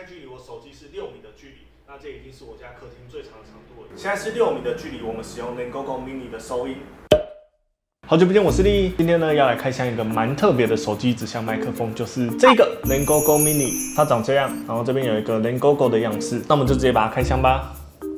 在距离我手机是6米的距离，那这已经是我家客厅最长的长度了。现在是6米的距离，我们使用 Lengogo Mini 的收音。好久不见，我是力。今天呢要来开箱一个蛮特别的手机指向麦克风，就是这个 Lengogo Mini， 它长这样，然后这边有一个 Lengogo 的样式，那我们就直接把它开箱吧。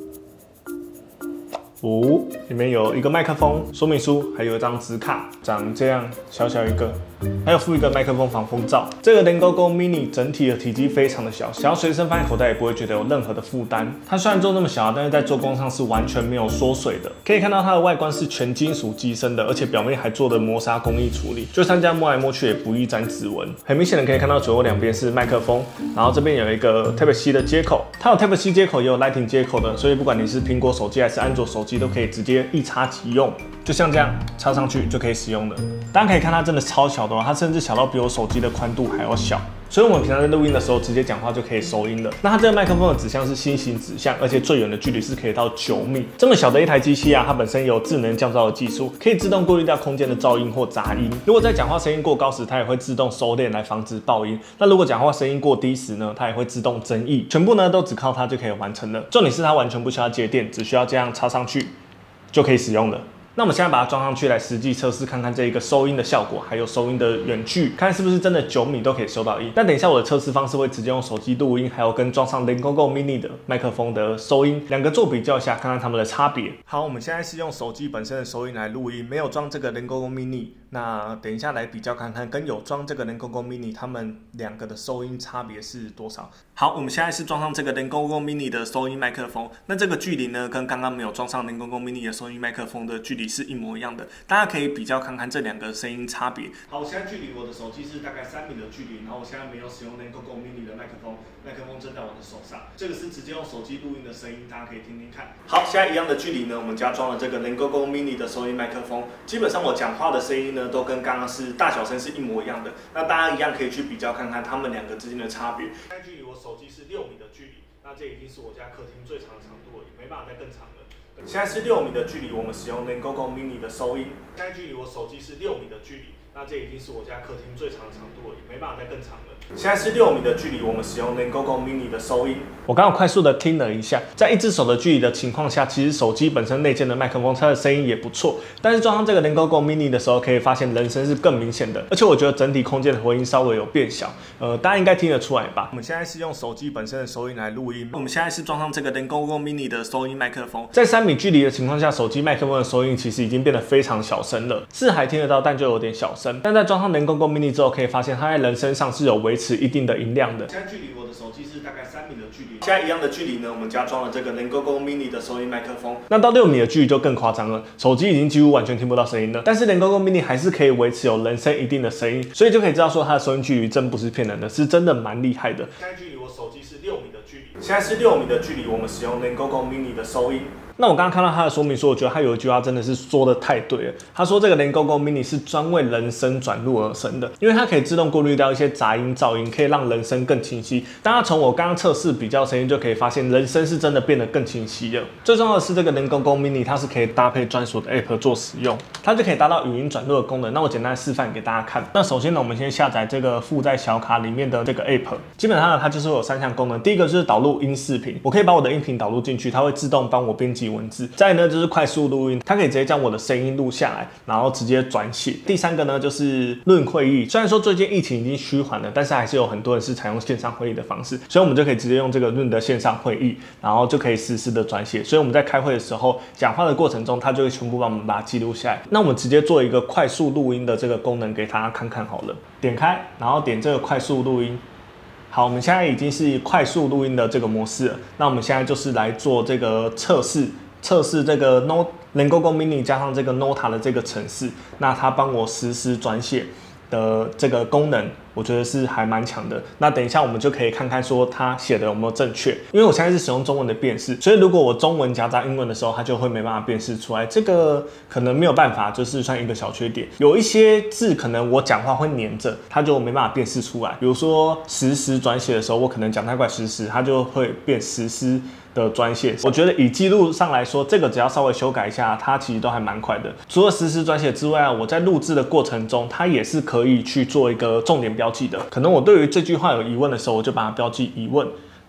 里面有一个麦克风说明书，还有一张纸卡，长这样，小小一个，还有附一个麦克风防风罩。这个 Lengogo Mini 整体的体积非常的小，想要随身放在口袋也不会觉得有任何的负担。它虽然做那么小，但是在做工上是完全没有缩水的。可以看到它的外观是全金属机身的，而且表面还做了磨砂工艺处理，就算这样摸来摸去也不易沾指纹。很明显的可以看到左右两边是麦克风，然后这边有一个 Type C 的接口，它有 Type C 接口也有 Lightning 接口的，所以不管你是苹果手机还是安卓手机，都可以直接一插即用，就像这样插上去就可以使用了。大家可以看它真的超小的哦，它甚至小到比我手机的宽度还要小。所以我们平常在录音的时候，直接讲话就可以收音了。那它这个麦克风的指向是心形指向，而且最远的距离是可以到9米。这么小的一台机器啊，它本身有智能降噪的技术，可以自动过滤掉空间的噪音或杂音。如果在讲话声音过高时，它也会自动收敛来防止爆音。那如果讲话声音过低时呢，它也会自动增益。全部呢都只靠它就可以完成了。重点是它完全不需要接电，只需要这样插上去就可以使用了。那我们现在把它装上去，来实际测试看看这一个收音的效果，还有收音的远距，看是不是真的9米都可以收到音。但等一下我的测试方式会直接用手机录音，还有跟装上 Lengogo Mini 的麦克风的收音，两个做比较一下，看看它们的差别。好，我们现在是用手机本身的收音来录音，没有装这个 Lengogo Mini。那等一下来比较看看，跟有装这个 Lengogo Mini 它们两个的收音差别是多少。好，我们现在是装上这个 Lengogo Mini 的收音麦克风，那这个距离呢，跟刚刚没有装上 Lengogo Mini 的收音麦克风的距离是一模一样的，大家可以比较看看这两个声音差别。好，我现在距离我的手机是大概3米的距离，然后我现在没有使用 Lengogo Mini 的麦克风，麦克风正在我的手上，这个是直接用手机录音的声音，大家可以听听看。好，现在一样的距离呢，我们加装了这个 Lengogo Mini 的收音麦克风，基本上我讲话的声音呢，都跟刚刚是大小声是一模一样的，那大家一样可以去比较看看它们两个之间的差别。现在距离我手机是6米的距离，那这已经是我家客厅最长的长度了，也没办法再更长了。现在是6米的距离，我们使用 Lengogo Mini 的收音。现在距离我手机是6米的距离，那这已经是我家客厅最长的长度了，也没办法再更长了。现在是6米的距离，我们使用 Lengogo Mini 的收音。我刚刚快速的听了一下，在一只手的距离的情况下，其实手机本身内建的麦克风，它的声音也不错。但是装上这个 Lengogo Mini 的时候，可以发现人声是更明显的，而且我觉得整体空间的回音稍微有变小。大家应该听得出来吧？我们现在是用手机本身的收音来录音。我们现在是装上这个 Lengogo Mini 的收音麦克风，在3米距离的情况下，手机麦克风的收音其实已经变得非常小声了，是还听得到，但就有点小声。但在装上 Lengogo Mini 之后，可以发现它在人声上是有维持一定的音量的。现在距离我的手机是大概3米的距离，现在一样的距离呢，我们加装了这个 Lengogo Mini 的收音麦克风。那到6米的距离就更夸张了，手机已经几乎完全听不到声音了，但是 Lengogo Mini 还是可以维持有人声一定的声音，所以就可以知道说它的收音距离真不是骗人的，是真的蛮厉害的。现在距离我手机是6米的距离，现在是6米的距离，我们使用 Lengogo Mini 的收音。那我刚刚看到它的说明书，我觉得它有一句话真的是说的太对了。他说这个 Lengogo Mini 是专为人声转录而生的，因为它可以自动过滤掉一些杂音、噪音，可以让人声更清晰。大家从我刚刚测试比较声音就可以发现，人声是真的变得更清晰了。最重要的是，这个 Lengogo Mini 它是可以搭配专属的 App 做使用，它就可以达到语音转录的功能。那我简单示范给大家看。那首先呢，我们先下载这个附在小卡里面的这个 App， 基本上呢，它就是会有3项功能。第一个就是导录音视频，我可以把我的音频导录进去，它会自动帮我编辑文字。再来呢，就是快速录音，它可以直接将我的声音录下来，然后直接转写。第3个呢，就是论会议。虽然说最近疫情已经趋缓了，但是还是有很多人是采用线上会议的方式，所以我们就可以直接用这个论的线上会议，然后就可以实时的转写。所以我们在开会的时候，讲话的过程中，它就会全部帮我们把它记录下来。那我们直接做一个快速录音的这个功能给大家看看好了。点开，然后点这个快速录音。好，我们现在已经是快速录音的这个模式了。那我们现在就是来做这个测试这个 Lengogo Mini 加上这个 Nota 的这个程式，那它帮我实时转写的这个功能，我觉得是还蛮强的。那等一下我们就可以看看说它写的有没有正确，因为我现在是使用中文的辨识，所以如果我中文夹杂英文的时候，它就会没办法辨识出来。这个可能没有办法，就是算一个小缺点。有一些字可能我讲话会黏着，它就没办法辨识出来。比如说实时转写的时候，我可能讲太快实时，它就会变实时的转写。我觉得以记录上来说，这个只要稍微修改一下，它其实都还蛮快的。除了实时转写之外，我在录制的过程中，它也是可以去做一个重点标记的。可能我对于这句话有疑问的时候，我就把它标记疑问。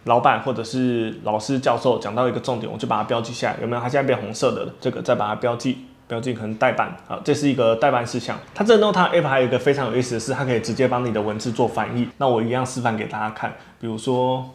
老板或者是老师教授讲到一个重点，我就把它标记下来，有没有？它现在变红色的了，这个再把它标记可能代办啊，这是一个代办事项。它这 Note App 还有一个非常有意思的是，它可以直接帮你的文字做翻译。那我一样示范给大家看，比如说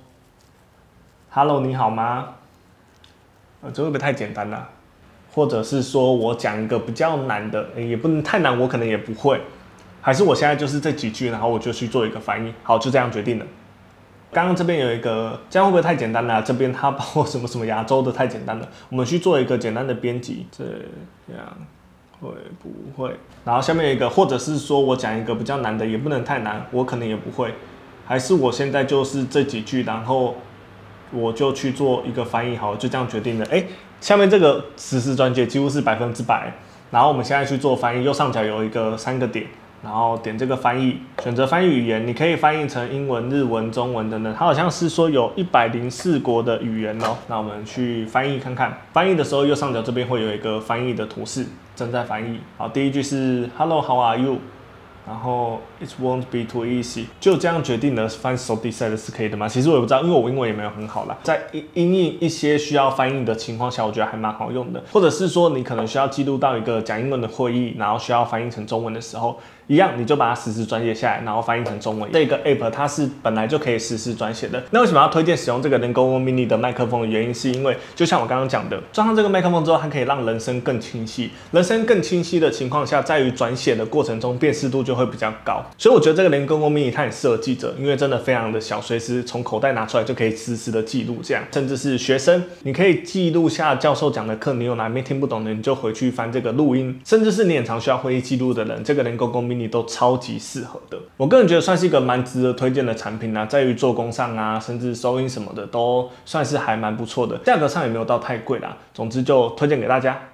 ，Hello， 你好吗？这会不会太简单了？或者是说我讲一个比较难的，也不能太难，我可能也不会。还是我现在就是这几句，然后我就去做一个翻译。好，就这样决定了。刚刚这边有一个，这样会不会太简单了？这边它包括什么亚洲的太简单了，我们去做一个简单的编辑，这样会不会？然后下面有一个，或者是说我讲一个比较难的，也不能太难，我可能也不会。还是我现在就是这几句，然后我就去做一个翻译，好，就这样决定了。下面这个实时转接几乎是100%，然后我们现在去做翻译，右上角有一个3个点。然后点这个翻译，选择翻译语言，你可以翻译成英文、日文、中文等等。它好像是说有104国的语言哦。那我们去翻译看看。翻译的时候，右上角这边会有一个翻译的图示，正在翻译。好，第一句是 Hello, how are you？ 然后 It won't be too easy， 就这样决定了翻 so decide 是可以的吗？其实我也不知道，因为我英文也没有很好啦。在因应一些需要翻译的情况下，我觉得还蛮好用的。或者是说你可能需要记录到一个讲英文的会议，然后需要翻译成中文的时候，一样你就把它实时转写下来，然后翻译成中文。这个 app 它是本来就可以实时转写的。那为什么要推荐使用这个 Lengovo Mini 的麦克风的原因，是因为就像我刚刚讲的，装上这个麦克风之后，它可以让人声更清晰。人声更清晰的情况下，在于转写的过程中辨识度就会比较高。所以我觉得这个Lengovo Mini 它很适合记者，因为真的非常的小，随时从口袋拿出来就可以实时的记录。这样，甚至是学生，你可以记录下教授讲的课，你有哪边听不懂的，你就回去翻这个录音。甚至是你很常需要会议记录的人，这个Lengovo Mini 都超级适合的。我个人觉得算是一个蛮值得推荐的产品啊，在于做工上啊，甚至收音什么的都算是还蛮不错的，价格上也没有到太贵啦。总之就推荐给大家。